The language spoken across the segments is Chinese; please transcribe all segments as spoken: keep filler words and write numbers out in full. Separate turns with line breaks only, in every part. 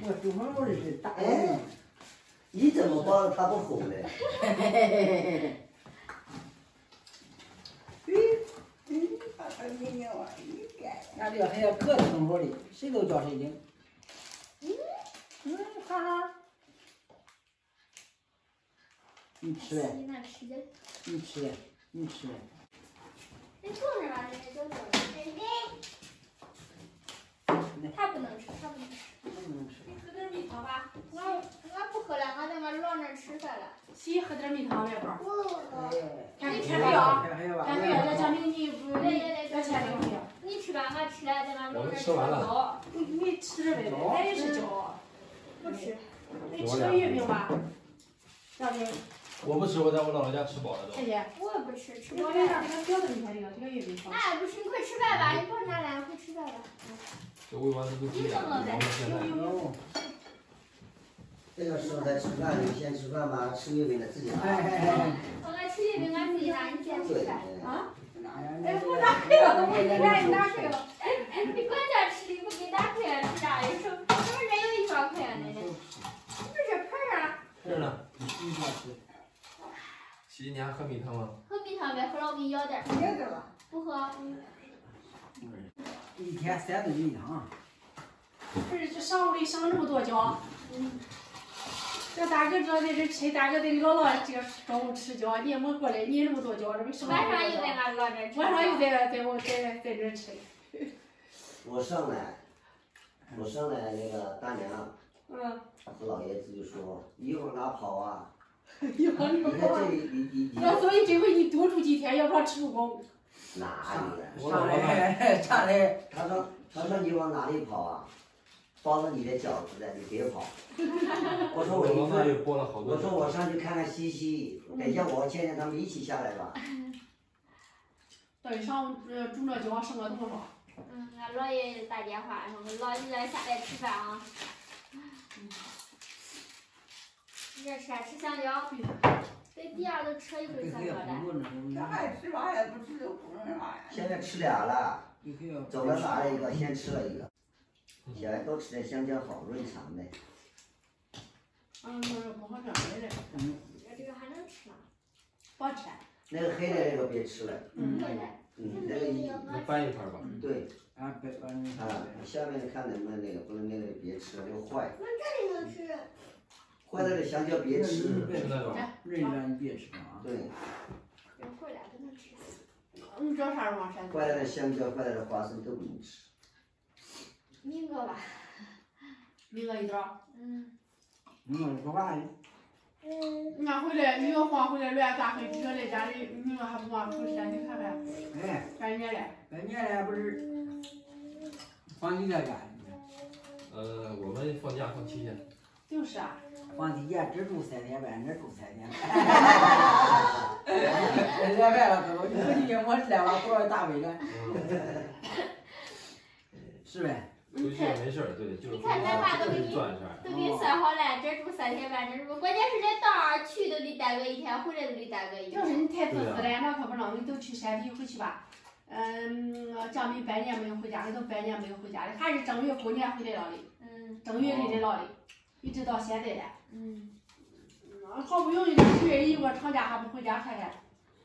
我煮红肉的是大肉。
哎，你怎么包它不红呢？
嘿嘿嘿嘿嘿。嗯，把它给你往一盖。俺这个还要可挺好的，谁都叫谁领。嗯嗯，哈哈。你吃嘞？你吃嘞？你吃嘞？
你坐着吧，人家就坐着。他不能吃，他不能吃。
不能吃。
你喝点蜜糖吧。我我不喝了，我在俺老那儿吃饭了。
洗喝点蜜糖来吧。
哎，
你吃不了，看不了，那讲明你不你要钱领不了。
你吃吧，我吃了，在俺老那儿
吃完了。
你你吃点呗，俺也是饺。
不吃。
你吃个月饼吧。让你。
我不吃，我在我姥姥家吃饱了都。
谢谢。
我也不吃，吃
饱了。这个饺子你看这个，这个月饼好。
哎，不吃，你快吃饭吧，你不拿来，快吃饭吧。
这喂完这都几点了？现在。
这个时候在吃饭，你先吃饭吧，吃月饼的自己拿。
我来吃月饼，俺自己拿，你先吃饭。啊？
哎，不拿开了，我给你拿，你拿开了。
你管家吃的不给打开了，吃啥呀？手什么人有一双开啊？奶奶。不是盆啊？
这呢。洗衣你还喝蜜糖吗？
喝蜜糖呗，喝了我给你要点。要点吧。不喝。
一天三顿蜜糖。
不是，这上午里上这么多饺。嗯。这大哥这在这吃，大哥在姥姥这个中午吃饺，你也没过来，你那么多饺，这不是
晚上又在俺姥这吃。
晚上又在在我在在这吃。
我上来，我上来那个大娘，
嗯，
和老爷子就说：“你往哪跑啊？”
一会儿
你看这里，你你你。
那所以这回你多住几天，要不然吃不饱。
哪里？
上来上来，
他说他说你往哪里跑啊？包着你的饺子的，你别跑。我说我一个，我说我上去看看西西，等一下我牵着他们一起下来吧。
到底上午呃煮那饺剩了多少？
嗯，俺姥爷打电话说老你来下来吃饭啊。你这吃啥？吃香蕉？对，第二都吃一回香蕉了。
这还吃啥呀？不吃就不能啥呀？
现在吃俩了，走了拿了一个，先吃了一个。小孩多吃点香蕉好，润肠的。
嗯，那不好吃来的。
嗯。
这个还能吃吗？
不好吃。
那个黑的那个别吃了。
嗯。
嗯，那个一。
你掰一块吧。
对。
啊，掰掰。
啊，下面看能不能那个，不能那个别吃了，那个坏。
那这里能吃。
坏了的香蕉别吃。
别吃那种。
润了你别吃啊。
对。
坏了不能吃。
你知道啥时候删？
坏了的香蕉，坏了的花生都不能吃。
明个吧。
明个一刀。
嗯。
明个说话呢。
嗯。俺回来，明个黄回来乱咋回？这在家里，明个还不往出山，你看看。
哎。
半年了。
半年了不是。放你这家。
呃，我们放假放七天。
就是啊。
放几天只住三天半，这住三天。来完了之后，你回去我来完多少大杯了？是呗？
回去也没事儿，对，就是
你看咱爸都给你
转一下，
都给你算好了，这住三天半，这住，关键是这到那儿去都得待个一天，回来都得待个一天。
就是你太自私了，那可不能，你都去山里回去吧。嗯，蒋明百年没有回家，你都百年没有回家的，还是正月过年回来了的。
嗯。
正月里的了的，一直到现在的。
嗯。
嗯，好不容易这十月一过长假还不回家看看。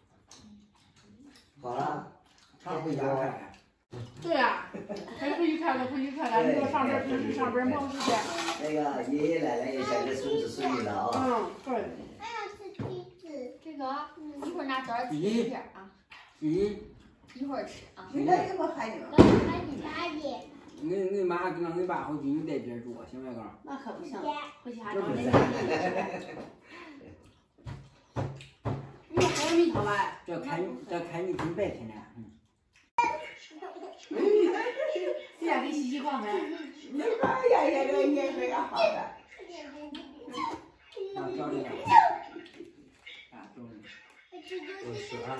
好了，
常回家看看。
对呀，还回去看看，回去看看。你说上班平时上班忙时间。
那个爷爷奶奶也想给孙子孙女了啊。
嗯，对。
还要吃鸡子，这个一会儿拿刀切一片啊。
鸡。
一会儿吃啊。
你那怎么喊你了？
那喊你妈的。
你你妈跟你爸回去，你在这住，行不行？
那可不行，回去还找人。你还有蜜糖吧？
这看你这看你挺白天的。
你俩给洗洗逛呗。
你说呀呀呀，你这个好的。啊，找这个。啊，找这个。
我是啊。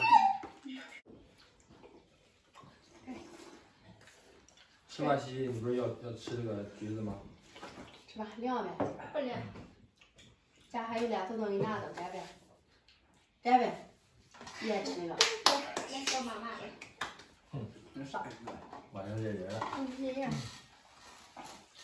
吃吧，西西，你不是要要吃这个橘子吗？
吃吧，凉呗。
不凉。
家还有俩豆豆，你拿走摘呗。摘呗。你爱吃那个。
来找妈妈的。
那啥吃的？
晚上这人了。
嗯，这样。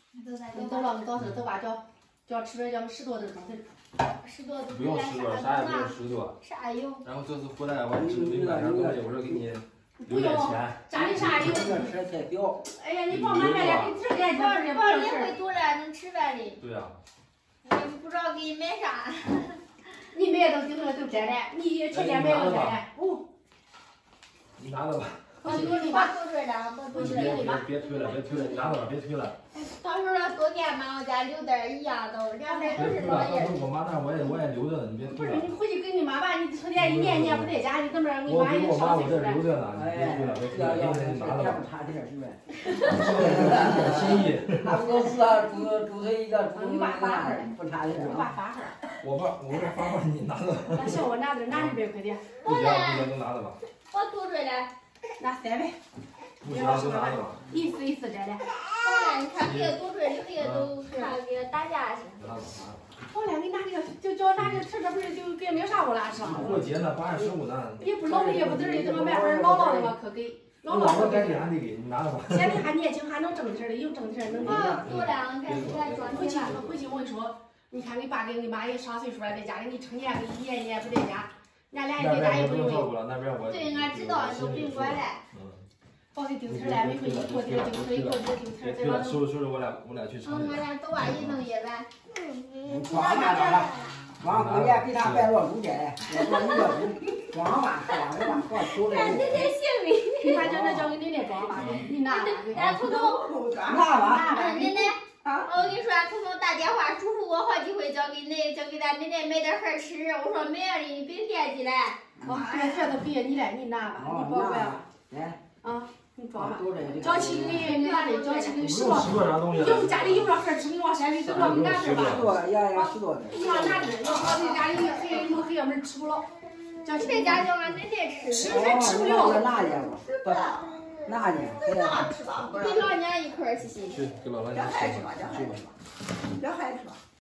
你走了，你到时走吧，叫叫吃点叫十多顿钟头。
十多度。
不用十多，啥也不用十多。
啥油？
然后这次回来我指明买点东西，我说给你留点钱。
家里啥油？
吃太屌。
哎呀，你光买买点，给这点钱不是
宝你会多了能吃饭的。
对呀。
我不知道给你买啥。
你买的都都都摘的，你前天买的摘的。哦。
你拿着吧。
我给你
把多出来了，把多出来
了。别别推了，别推了，你拿着吧，别推了。
到时候多点嘛，我家留点一样都，两袋都是老叶。
到时候我妈那我也我也留着呢，你别推了。
不是你回去跟你妈吧，你春节一年年不在家，你怎么你
我
妈也
我妈
上岁数了。
我这留着呢，你别推了，别推了，给你拿着吧。
差点是呗。
心意。
他公司啊，猪猪腿一个，猪
你爸发号
不差点。
你爸发号。
我爸我这发号你拿着。
那行，我拿着拿一百块钱。
不行不行，都拿着吧。
我多出来。
拿三百。
不行，都拿着吧。
一次一次摘的。
好了，你看别多出来，这些都看给打架去。
拿着拿着。
好了，你拿这个就叫拿这吃，这不是就给没啥不拉是吧？
过节呢，八月十五呢。
也不老的也不嘚的，怎么买份老老的嘛可给。老老
的该给还得给，你拿着吧。
现在还年轻，还能挣钱的，有挣钱能给。
啊，多了，你看你看装
回去回去我跟你说，你看你爸跟你妈也上岁数了，在家里你成年跟一年年不在家，俺俩在家也不用
照顾了，那边我。
对，俺知道，都不用管了。
包里丢钱了，每回一过节丢钱，一过节丢钱，对吧？
收拾收拾，我俩我俩去城里。
俺俩走啊，一弄一完。
嗯，装嘛了，装过年给他拜落猪去，我说你个猪，装吧，装吧，光求着。
俺奶奶姓李。
你把叫那叫给奶奶装吧，你拿吧。
俺彤彤，
拿吧。
奶奶，我跟你说，俺彤彤打电话嘱咐我好几回，叫给奶，叫给咱奶奶买点饭吃。我说没了，你别惦记了。
哦，这钱都给你了，你拿吧，你宝贝。
来。
啊。你装吧，交起给你哪里？交起给十多，
有
家里有了饭吃，你往山里走了，你拿点吧。
十多，要要十多的。
你往哪里？要跑你家里黑有黑要门吃不了。
交起在家叫俺奶奶吃。
吃还吃不了。
哪年不？哪年？
给老娘一块儿去去。
去给老娘
叫孩子吧，叫孩子吧，叫孩子吧。